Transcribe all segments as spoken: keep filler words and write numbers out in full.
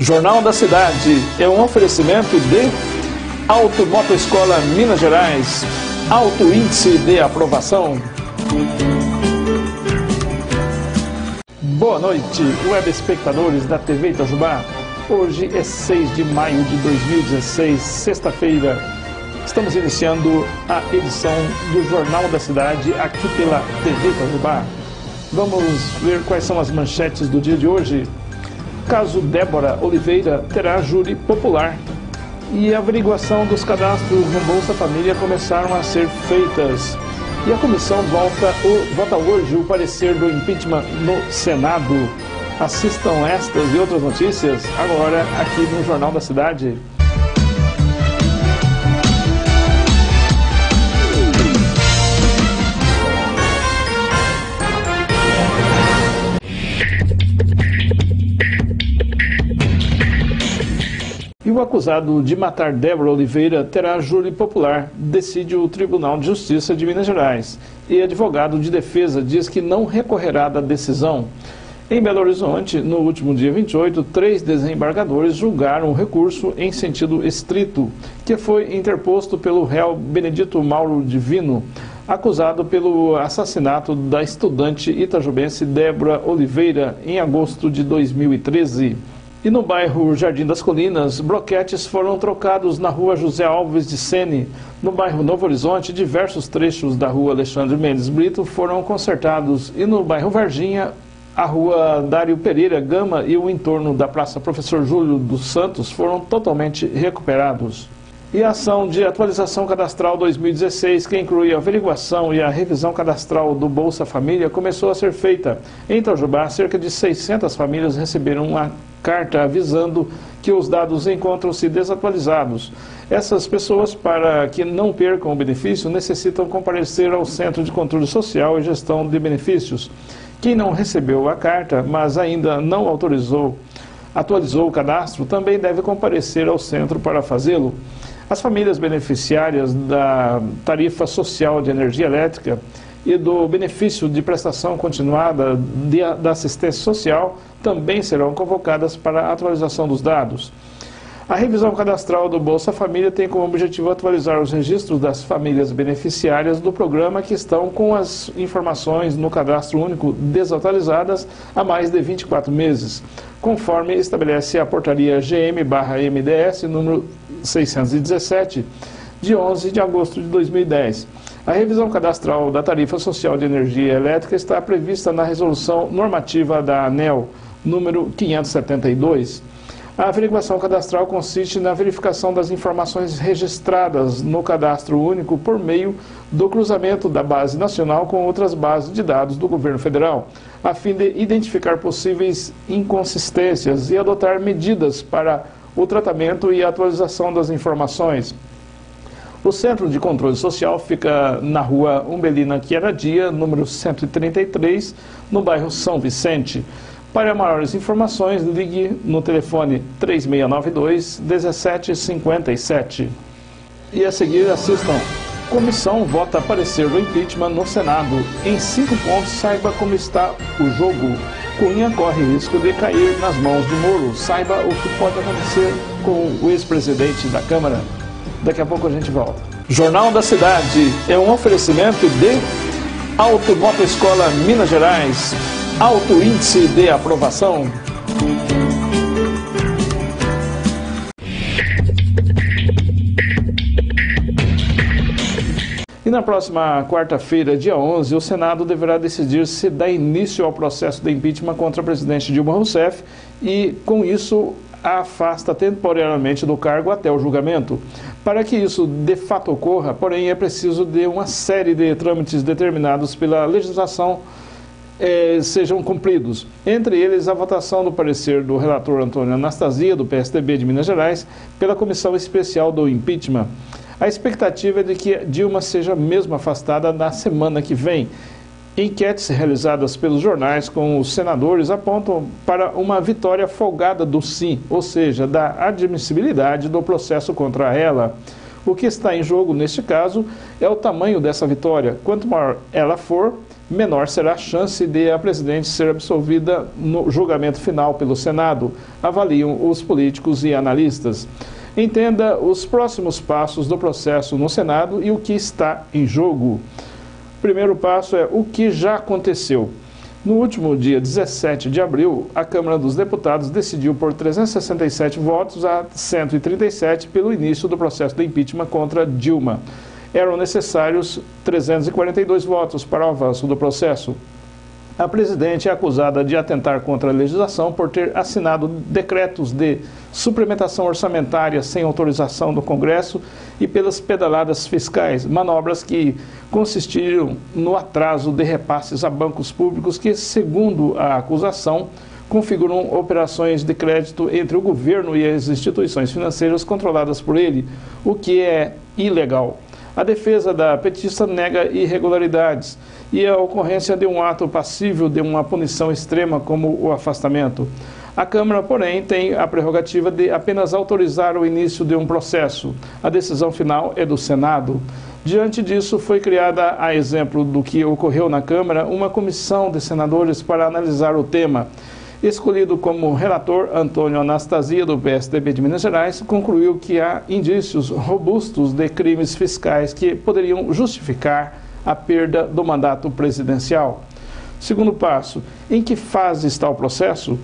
Jornal da Cidade é um oferecimento de Automoto Escola Minas Gerais, alto índice de aprovação. Boa noite, web espectadores da T V Itajubá. Hoje é seis de maio de dois mil e dezesseis, sexta-feira. Estamos iniciando a edição do Jornal da Cidade aqui pela T V Itajubá. Vamos ver quais são as manchetes do dia de hoje. Caso Débora Oliveira terá júri popular. E a averiguação dos cadastros no Bolsa Família começaram a ser feitas. E a comissão volta, o, vota hoje o parecer do impeachment no Senado. Assistam estas e outras notícias agora aqui no Jornal da Cidade. E o acusado de matar Débora Oliveira terá júri popular, decide o Tribunal de Justiça de Minas Gerais. E advogado de defesa diz que não recorrerá da decisão. Em Belo Horizonte, no último dia vinte e oito, três desembargadores julgaram o recurso em sentido estrito, que foi interposto pelo réu Benedito Mauro Divino, acusado pelo assassinato da estudante itajubense Débora Oliveira em agosto de dois mil e treze. E no bairro Jardim das Colinas, bloquetes foram trocados na rua José Alves de Sene. No bairro Novo Horizonte, diversos trechos da rua Alexandre Mendes Brito foram consertados. E no bairro Varginha, a rua Dário Pereira Gama e o entorno da Praça Professor Júlio dos Santos foram totalmente recuperados. E a ação de atualização cadastral dois mil e dezesseis, que inclui a averiguação e a revisão cadastral do Bolsa Família, começou a ser feita. Em Itajubá, cerca de seiscentas famílias receberam uma carta avisando que os dados encontram-se desatualizados. Essas pessoas, para que não percam o benefício, necessitam comparecer ao Centro de Controle Social e Gestão de Benefícios. Quem não recebeu a carta, mas ainda não autorizou, atualizou o cadastro, também deve comparecer ao centro para fazê-lo. As famílias beneficiárias da tarifa social de energia elétrica e do benefício de prestação continuada de, da assistência social também serão convocadas para a atualização dos dados. A revisão cadastral do Bolsa Família tem como objetivo atualizar os registros das famílias beneficiárias do programa que estão com as informações no cadastro único desatualizadas há mais de vinte e quatro meses, conforme estabelece a portaria G M barra M D S número seiscentos e dezessete, de onze de agosto de dois mil e dez. A revisão cadastral da tarifa social de energia elétrica está prevista na resolução normativa da ANEEL, número quinhentos e setenta e dois. A averiguação cadastral consiste na verificação das informações registradas no cadastro único por meio do cruzamento da base nacional com outras bases de dados do governo federal, a fim de identificar possíveis inconsistências e adotar medidas para o tratamento e a atualização das informações. O Centro de Controle Social fica na rua Umbelina Chiaradia, número cento e trinta e três, no bairro São Vicente. Para maiores informações, ligue no telefone três seis nove dois, um sete cinco sete. E a seguir assistam. Comissão vota parecer do impeachment no Senado. Em cinco pontos, saiba como está o jogo. Cunha corre risco de cair nas mãos de Moro. Saiba o que pode acontecer com o ex-presidente da Câmara. Daqui a pouco a gente volta. Jornal da Cidade é um oferecimento de Automoto Escola Minas Gerais, alto índice de aprovação. E na próxima quarta-feira, dia onze, o Senado deverá decidir se dá início ao processo de impeachment contra a presidente Dilma Rousseff e, com isso, a afasta temporariamente do cargo até o julgamento. Para que isso de fato ocorra, porém, é preciso de uma série de trâmites determinados pela legislação eh, sejam cumpridos. Entre eles, a votação do parecer do relator Antônio Anastasia, do P S D B de Minas Gerais, pela Comissão Especial do Impeachment. A expectativa é de que Dilma seja mesmo afastada na semana que vem. Enquetes realizadas pelos jornais com os senadores apontam para uma vitória folgada do sim, ou seja, da admissibilidade do processo contra ela. O que está em jogo neste caso é o tamanho dessa vitória. Quanto maior ela for, menor será a chance de a presidente ser absolvida no julgamento final pelo Senado, avaliam os políticos e analistas. Entenda os próximos passos do processo no Senado e o que está em jogo. O primeiro passo é o que já aconteceu. No último dia dezessete de abril, a Câmara dos Deputados decidiu por trezentos e sessenta e sete votos a cento e trinta e sete pelo início do processo de impeachment contra Dilma. Eram necessários trezentos e quarenta e dois votos para o avanço do processo. A presidente é acusada de atentar contra a legislação por ter assinado decretos de suplementação orçamentária sem autorização do Congresso e pelas pedaladas fiscais, manobras que consistiram no atraso de repasses a bancos públicos que, segundo a acusação, configuram operações de crédito entre o governo e as instituições financeiras controladas por ele, o que é ilegal. A defesa da petista nega irregularidades e a ocorrência de um ato passível de uma punição extrema como o afastamento. A Câmara, porém, tem a prerrogativa de apenas autorizar o início de um processo. A decisão final é do Senado. Diante disso, foi criada, a exemplo do que ocorreu na Câmara, uma comissão de senadores para analisar o tema. Escolhido como relator, Antônio Anastasia, do P S D B de Minas Gerais, concluiu que há indícios robustos de crimes fiscais que poderiam justificar a perda do mandato presidencial. Segundo passo, em que fase está o processo?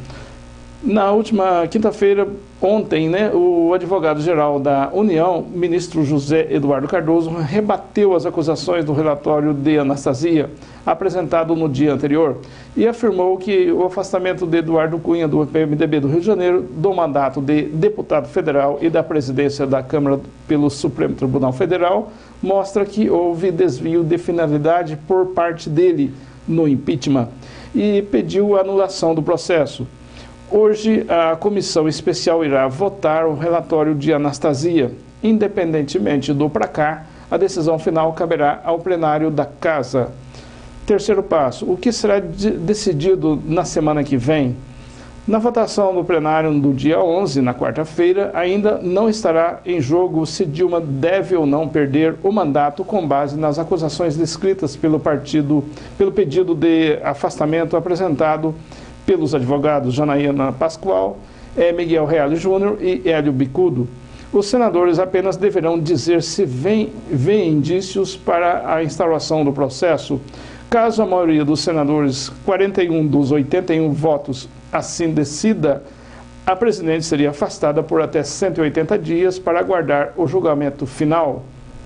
Na última quinta-feira, ontem, né, o advogado-geral da União, ministro José Eduardo Cardoso, rebateu as acusações do relatório de Anastasia, apresentado no dia anterior, e afirmou que o afastamento de Eduardo Cunha, do P M D B do Rio de Janeiro, do mandato de deputado federal e da presidência da Câmara pelo Supremo Tribunal Federal, mostra que houve desvio de finalidade por parte dele no impeachment e pediu a anulação do processo. Hoje, a comissão especial irá votar o relatório de Anastasia. Independentemente do placar, a decisão final caberá ao plenário da Casa. Terceiro passo, o que será de- decidido na semana que vem? Na votação do plenário do dia onze, na quarta-feira, ainda não estará em jogo se Dilma deve ou não perder o mandato com base nas acusações descritas pelo partido, pelo pedido de afastamento apresentado pelos advogados Janaína Pascoal, Miguel Reale Júnior e Hélio Bicudo. Os senadores apenas deverão dizer se veem indícios para a instauração do processo. Caso a maioria dos senadores, quarenta e um dos oitenta e um votos, assim decida, a presidente seria afastada por até cento e oitenta dias para aguardar o julgamento final.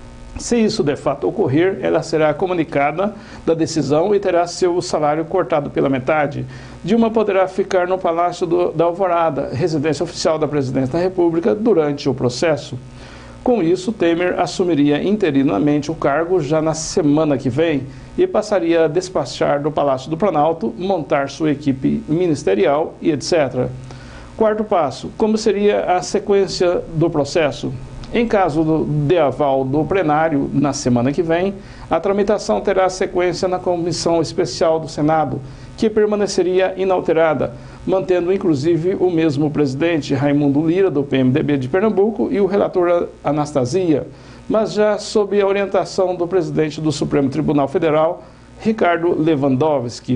Se isso de fato ocorrer, ela será comunicada da decisão e terá seu salário cortado pela metade. Dilma poderá ficar no Palácio do, da Alvorada, residência oficial da Presidência da República, durante o processo. Com isso, Temer assumiria interinamente o cargo já na semana que vem e passaria a despachar do Palácio do Planalto, montar sua equipe ministerial e etcétera. Quarto passo, como seria a sequência do processo? Em caso de aval do plenário na semana que vem, a tramitação terá sequência na Comissão Especial do Senado, que permaneceria inalterada, mantendo inclusive o mesmo presidente, Raimundo Lira, do P M D B de Pernambuco, e o relator Anastasia, mas já sob a orientação do presidente do Supremo Tribunal Federal, Ricardo Lewandowski.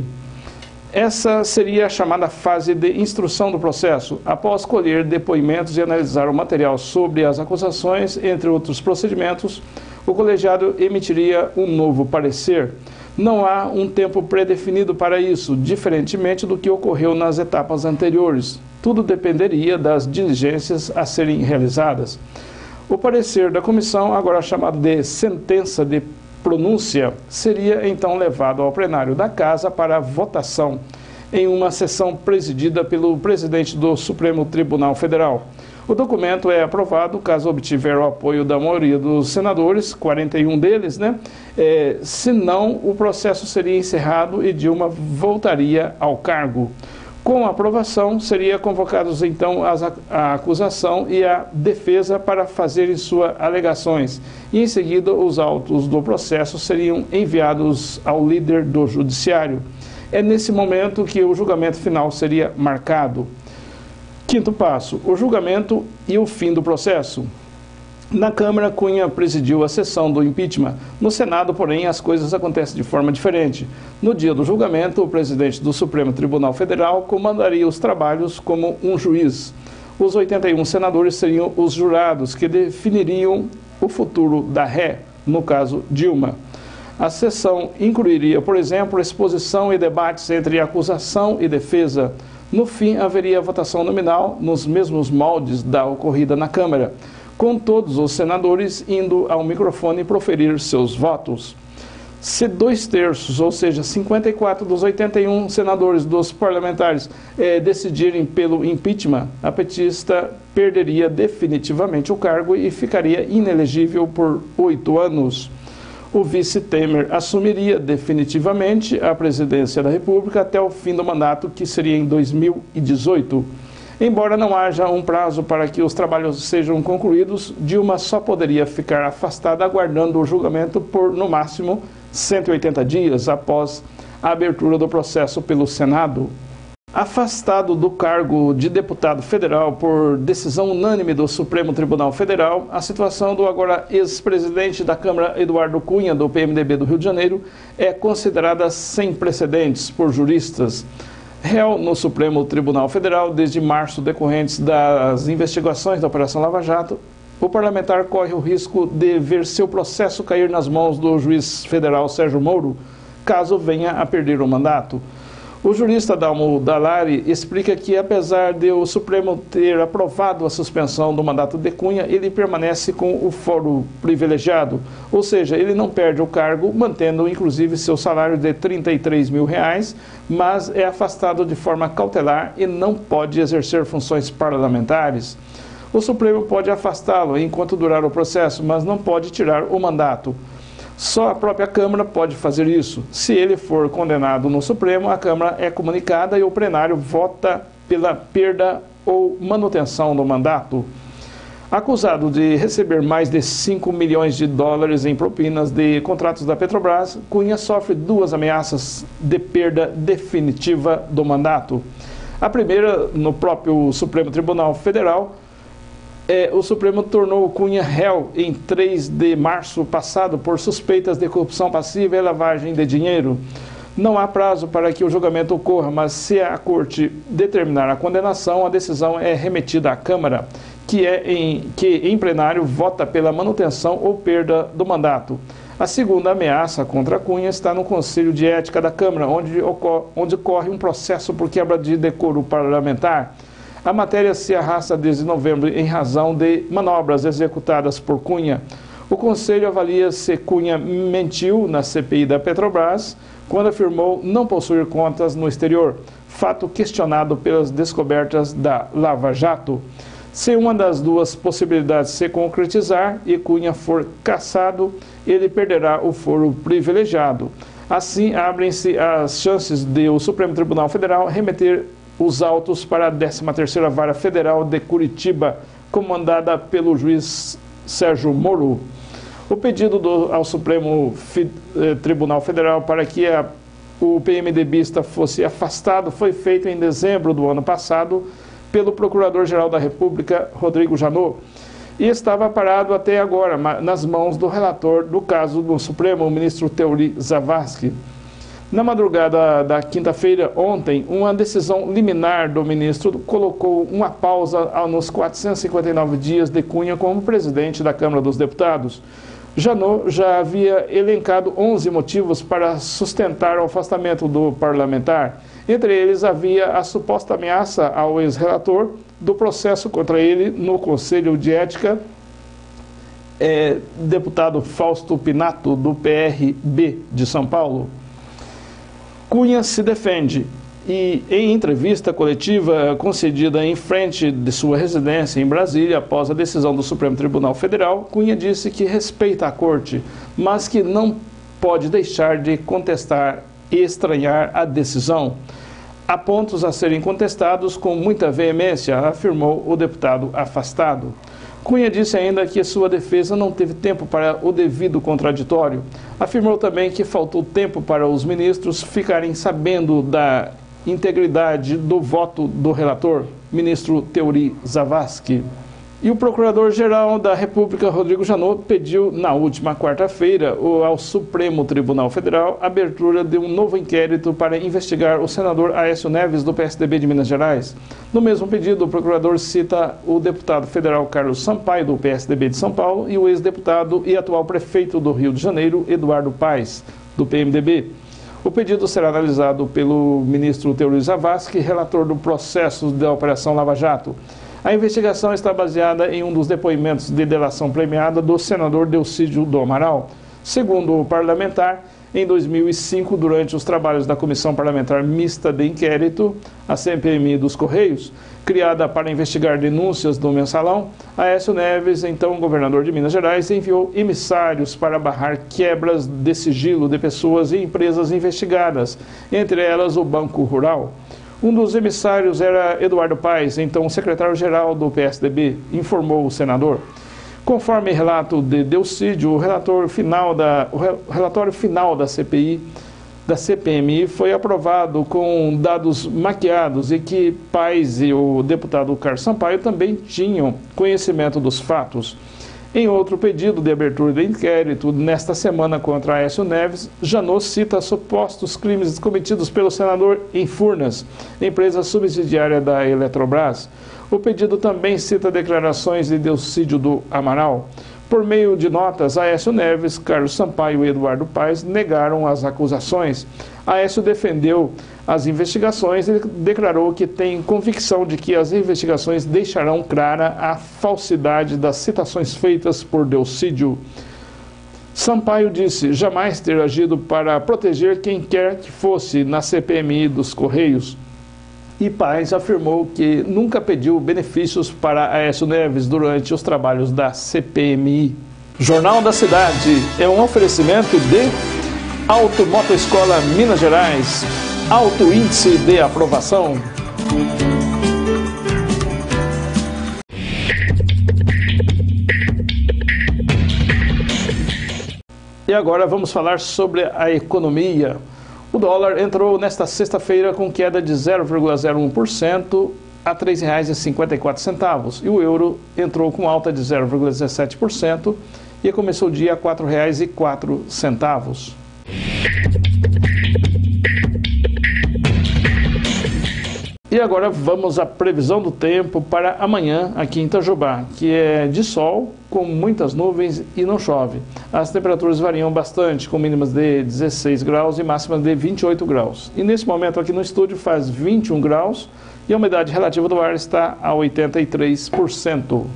Essa seria a chamada fase de instrução do processo. Após colher depoimentos e analisar o material sobre as acusações, entre outros procedimentos, o colegiado emitiria um novo parecer. Não há um tempo predefinido para isso, diferentemente do que ocorreu nas etapas anteriores. Tudo dependeria das diligências a serem realizadas. O parecer da comissão, agora chamado de sentença de pronúncia, seria então levado ao plenário da Casa para votação, em uma sessão presidida pelo presidente do Supremo Tribunal Federal. O documento é aprovado caso obtiver o apoio da maioria dos senadores, quarenta e um deles, né? É, se não, o processo seria encerrado e Dilma voltaria ao cargo. Com a aprovação, seriam convocados então as, a acusação e a defesa para fazerem suas alegações. E em seguida, os autos do processo seriam enviados ao líder do judiciário. É nesse momento que o julgamento final seria marcado. Quinto passo, o julgamento e o fim do processo. Na Câmara, Cunha presidiu a sessão do impeachment. No Senado, porém, as coisas acontecem de forma diferente. No dia do julgamento, o presidente do Supremo Tribunal Federal comandaria os trabalhos como um juiz. Os oitenta e um senadores seriam os jurados que definiriam o futuro da ré, no caso Dilma. A sessão incluiria, por exemplo, exposição e debates entre acusação e defesa. No fim, haveria votação nominal nos mesmos moldes da ocorrida na Câmara, com todos os senadores indo ao microfone proferir seus votos. Se dois terços, ou seja, cinquenta e quatro dos oitenta e um senadores dos parlamentares eh, decidirem pelo impeachment, a petista perderia definitivamente o cargo e ficaria inelegível por oito anos. O vice Temer assumiria definitivamente a presidência da República até o fim do mandato, que seria em dois mil e dezoito. Embora não haja um prazo para que os trabalhos sejam concluídos, Dilma só poderia ficar afastada aguardando o julgamento por, no máximo, cento e oitenta dias após a abertura do processo pelo Senado. Afastado do cargo de deputado federal por decisão unânime do Supremo Tribunal Federal, a situação do agora ex-presidente da Câmara, Eduardo Cunha, do P M D B do Rio de Janeiro, é considerada sem precedentes por juristas. Réu no Supremo Tribunal Federal desde março decorrentes das investigações da Operação Lava Jato, o parlamentar corre o risco de ver seu processo cair nas mãos do juiz federal Sérgio Moro, caso venha a perder o mandato. O jurista Dalmo Dallari explica que, apesar de o Supremo ter aprovado a suspensão do mandato de Cunha, ele permanece com o foro privilegiado, ou seja, ele não perde o cargo, mantendo inclusive seu salário de trinta e três mil reais, mas é afastado de forma cautelar e não pode exercer funções parlamentares. O Supremo pode afastá-lo enquanto durar o processo, mas não pode tirar o mandato. Só a própria Câmara pode fazer isso. Se ele for condenado no Supremo, a Câmara é comunicada e o plenário vota pela perda ou manutenção do mandato. Acusado de receber mais de cinco milhões de dólares em propinas de contratos da Petrobras, Cunha sofre duas ameaças de perda definitiva do mandato. A primeira, no próprio Supremo Tribunal Federal, É, o Supremo tornou Cunha réu em três de março passado por suspeitas de corrupção passiva e lavagem de dinheiro. Não há prazo para que o julgamento ocorra, mas se a Corte determinar a condenação, a decisão é remetida à Câmara, que, é em, que em plenário vota pela manutenção ou perda do mandato. A segunda ameaça contra Cunha está no Conselho de Ética da Câmara, onde ocorre, onde corre um processo por quebra de decoro parlamentar. A matéria se arrasta desde novembro em razão de manobras executadas por Cunha. O Conselho avalia se Cunha mentiu na C P I da Petrobras quando afirmou não possuir contas no exterior, fato questionado pelas descobertas da Lava Jato. Se uma das duas possibilidades se concretizar e Cunha for cassado, ele perderá o foro privilegiado. Assim, abrem-se as chances de o Supremo Tribunal Federal remeter os autos para a décima terceira Vara Federal de Curitiba, comandada pelo juiz Sérgio Moro. O pedido do, ao Supremo Fi, eh, Tribunal Federal para que a, o PMDBista fosse afastado foi feito em dezembro do ano passado pelo Procurador-Geral da República, Rodrigo Janot, e estava parado até agora nas mãos do relator do caso do Supremo, o ministro Teori Zavascki. Na madrugada da quinta-feira, ontem, uma decisão liminar do ministro colocou uma pausa nos quatrocentos e cinquenta e nove dias de Cunha como presidente da Câmara dos Deputados. Janot já havia elencado onze motivos para sustentar o afastamento do parlamentar. Entre eles havia a suposta ameaça ao ex-relator do processo contra ele no Conselho de Ética, é, deputado Fausto Pinato, do P R B de São Paulo. Cunha se defende e, em entrevista coletiva concedida em frente de sua residência em Brasília, após a decisão do Supremo Tribunal Federal, Cunha disse que respeita a Corte, mas que não pode deixar de contestar e estranhar a decisão. Há pontos a serem contestados com muita veemência, afirmou o deputado afastado. Cunha disse ainda que sua defesa não teve tempo para o devido contraditório. Afirmou também que faltou tempo para os ministros ficarem sabendo da integridade do voto do relator, ministro Teori Zavascki. E o Procurador-Geral da República, Rodrigo Janot, pediu na última quarta-feira ao Supremo Tribunal Federal a abertura de um novo inquérito para investigar o senador Aécio Neves, do P S D B de Minas Gerais. No mesmo pedido, o procurador cita o deputado federal Carlos Sampaio, do P S D B de São Paulo, e o ex-deputado e atual prefeito do Rio de Janeiro, Eduardo Paes, do P M D B. O pedido será analisado pelo ministro Teori Zavascki, relator do processo da Operação Lava Jato. A investigação está baseada em um dos depoimentos de delação premiada do senador Delcídio do Amaral. Segundo o parlamentar, em dois mil e cinco, durante os trabalhos da Comissão Parlamentar Mista de Inquérito, a C P M I dos Correios, criada para investigar denúncias do mensalão, Aécio Neves, então governador de Minas Gerais, enviou emissários para barrar quebras de sigilo de pessoas e empresas investigadas, entre elas o Banco Rural. Um dos emissários era Eduardo Paes, então secretário-geral do P S D B, informou o senador. Conforme relato de Delcídio, o, relator final da, o relatório final da C P I, da C P M I foi aprovado com dados maquiados e que Paes e o deputado Carlos Sampaio também tinham conhecimento dos fatos. Em outro pedido de abertura de inquérito, nesta semana contra Aécio Neves, Janot cita supostos crimes cometidos pelo senador em Furnas, empresa subsidiária da Eletrobras. O pedido também cita declarações de Delcídio do Amaral. Por meio de notas, Aécio Neves, Carlos Sampaio e Eduardo Paes negaram as acusações. Aécio defendeu as investigações e declarou que tem convicção de que as investigações deixarão clara a falsidade das citações feitas por Delcídio. Sampaio disse jamais ter agido para proteger quem quer que fosse na C P M I dos Correios. E Paes afirmou que nunca pediu benefícios para Aécio Neves durante os trabalhos da C P M I. Jornal da Cidade é um oferecimento de Automotoescola Minas Gerais, alto índice de aprovação. E agora vamos falar sobre a economia. O dólar entrou nesta sexta-feira com queda de zero vírgula zero um por cento a três reais e cinquenta e quatro centavos. E o euro entrou com alta de zero vírgula dezessete por cento e começou o dia a quatro reais e quatro centavos. E agora vamos à previsão do tempo para amanhã aqui em Itajubá, que é de sol, com muitas nuvens e não chove. As temperaturas variam bastante, com mínimas de dezesseis graus e máximas de vinte e oito graus. E nesse momento aqui no estúdio faz vinte e um graus e a umidade relativa do ar está a oitenta e três por cento.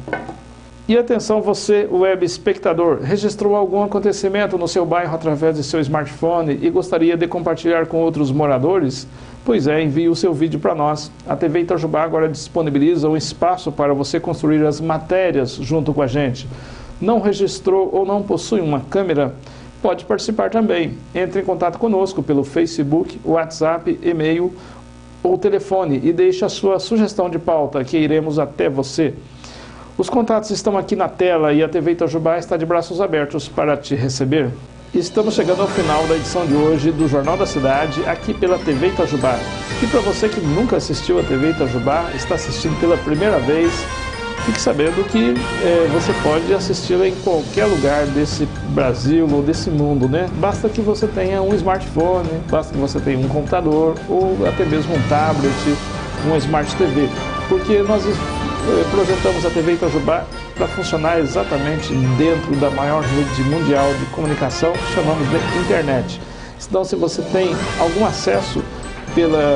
E atenção você, web espectador, registrou algum acontecimento no seu bairro através de seu smartphone e gostaria de compartilhar com outros moradores? Pois é, envie o seu vídeo para nós. A T V Itajubá agora disponibiliza um espaço para você construir as matérias junto com a gente. Não registrou ou não possui uma câmera? Pode participar também. Entre em contato conosco pelo Facebook, WhatsApp, e-mail ou telefone e deixe a sua sugestão de pauta que iremos até você. Os contatos estão aqui na tela e a T V Itajubá está de braços abertos para te receber. Estamos chegando ao final da edição de hoje do Jornal da Cidade, aqui pela T V Itajubá. E para você que nunca assistiu a T V Itajubá, está assistindo pela primeira vez, fique sabendo que é, você pode assisti-la em qualquer lugar desse Brasil ou desse mundo, né? Basta que você tenha um smartphone, basta que você tenha um computador ou até mesmo um tablet, uma Smart T V. Porque nós projetamos a T V Itajubá para funcionar exatamente dentro da maior rede mundial de comunicação que chamamos de internet. Então, se você tem algum acesso pela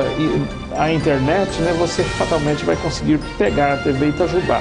a internet, né, você fatalmente vai conseguir pegar a T V Itajubá.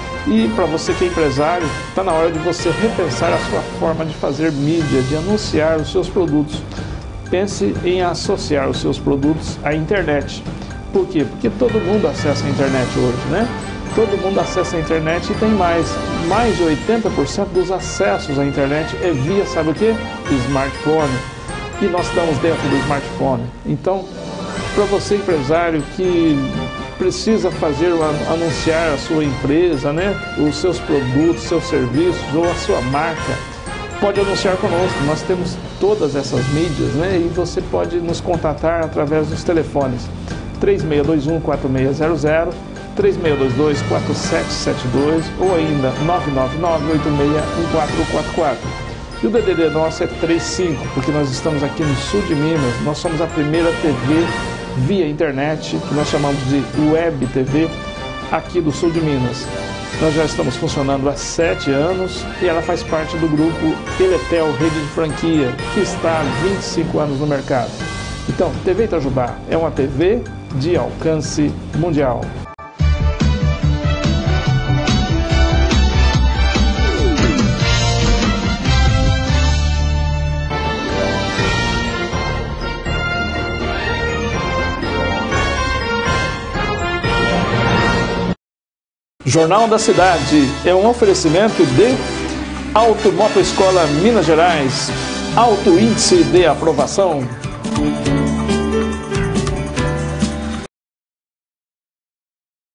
E para você que é empresário, está na hora de você repensar a sua forma de fazer mídia, de anunciar os seus produtos. Pense em associar os seus produtos à internet. Por quê? Porque todo mundo acessa a internet hoje, né? Todo mundo acessa a internet e tem mais. Mais de oitenta por cento dos acessos à internet é via, sabe o quê? Smartphone. E nós estamos dentro do smartphone. Então, para você empresário que precisa fazer, anunciar a sua empresa, né? Os seus produtos, seus serviços ou a sua marca, pode anunciar conosco. Nós temos todas essas mídias, né? E você pode nos contatar através dos telefones três seis dois um, quatro seis zero zero três seis dois dois, quatro sete sete dois ou ainda nove nove nove, oito seis um quatro quatro quatro. E o D D D nosso é trinta e cinco, porque nós estamos aqui no sul de Minas, nós somos a primeira T V via internet, que nós chamamos de Web T V, aqui do sul de Minas. Nós já estamos funcionando há sete anos e ela faz parte do grupo Eletel Rede de Franquia, que está há vinte e cinco anos no mercado. Então, T V Itajubá é uma T V de alcance mundial. Jornal da Cidade é um oferecimento de Automotoescola Minas Gerais, alto índice de aprovação.